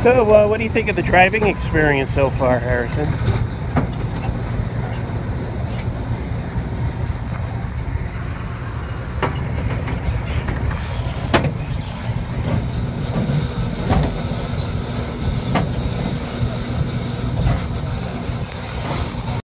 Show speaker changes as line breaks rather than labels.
So, what do you think of the driving experience so far, Harrison?